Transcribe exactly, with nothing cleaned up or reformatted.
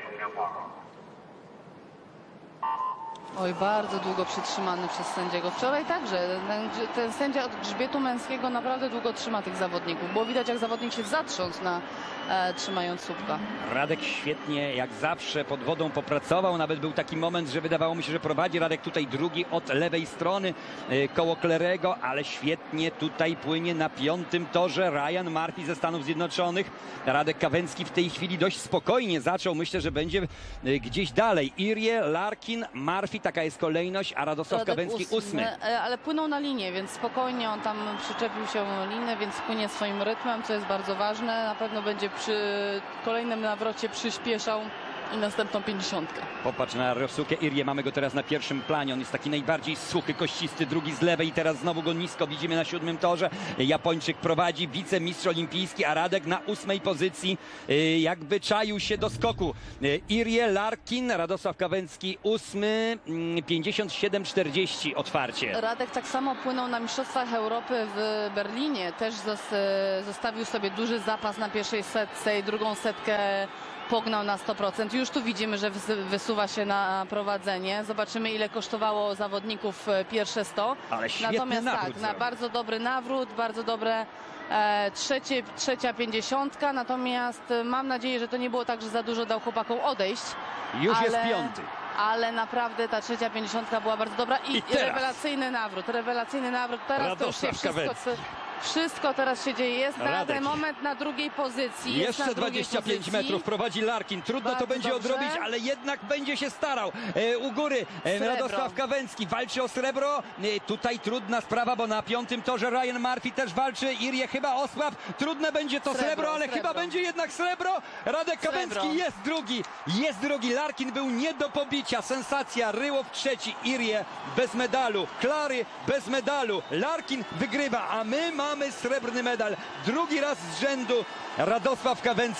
Oj, bardzo długo przytrzymany przez sędziego. Wczoraj także. Ten, ten sędzia od grzbietu męskiego naprawdę długo trzyma tych zawodników. Było widać, jak zawodnik się zatrząsł na e, trzymając słupka. Radek świetnie, jak zawsze, pod wodą popracował. Nawet był taki moment, że wydawało mi się, że prowadzi. Radek tutaj drugi od lewej strony e, koło Clarego, ale świetnie tutaj płynie na piątym torze Ryan Murphy ze Stanów Zjednoczonych. Radek Kawęcki w tej chwili dość spokojnie zaczął. Myślę, że będzie e, gdzieś dalej. Irie, Larkin, Murphy, taka jest kolejność, a Radosław Radek Kawęcki ósmy, ósmy. e, Ale płynął na linię, więc spokojnie on tam przyczepił się linię, więc płynie swoim rytmem, co jest bardzo ważne. Na pewno będzie przy kolejnym nawrocie przyspieszał i następną pięćdziesiątkę. Popatrz na Ryosuke Irie, mamy go teraz na pierwszym planie. On jest taki najbardziej suchy, kościsty, drugi z lewej i teraz znowu go nisko widzimy na siódmym torze. Japończyk prowadzi, wicemistrz olimpijski, a Radek na ósmej pozycji jakby czaił się do skoku. Irie, Larkin, Radosław Kawęcki ósmy, pięćdziesiąt siedem czterdzieści otwarcie. Radek tak samo płynął na Mistrzostwach Europy w Berlinie. Też zostawił sobie duży zapas na pierwszej setce i drugą setkę pognał na sto procent. Już tu widzimy, że wysuwa się na prowadzenie. Zobaczymy, ile kosztowało zawodników pierwsze sto. Ale świetny Natomiast nawrót tak, na zrobił. bardzo dobry nawrót, bardzo dobre e, trzecie, trzecia pięćdziesiątka. Natomiast mam nadzieję, że to nie było tak, że za dużo dał chłopakom odejść. Już ale, jest piąty. Ale naprawdę ta trzecia pięćdziesiątka była bardzo dobra i, I teraz rewelacyjny nawrót. Rewelacyjny nawrót. Teraz to już się Radosław wszystko... Kawęcki. Wszystko teraz się dzieje. Jest na Radek. ten moment na drugiej pozycji. Jest Jeszcze na drugiej dwadzieścia pięć pozycji. metrów prowadzi Larkin. Trudno Bardzo to będzie dobrze. odrobić, ale jednak będzie się starał. E, u góry e, Srebro. Radosław Kawęcki walczy o srebro. E, tutaj trudna sprawa, bo na piątym torze Ryan Murphy też walczy. Irie chyba osłab. Trudne będzie to srebro, Srebro, ale srebro. chyba będzie jednak srebro. Radek Srebro. Kawęcki jest drugi. Jest drugi. Larkin był nie do pobicia. Sensacja. Ryłow trzeci. Irie bez medalu. Klary bez medalu. Larkin wygrywa, a my mamy srebrny medal. Drugi raz z rzędu Radosław Kawęcki.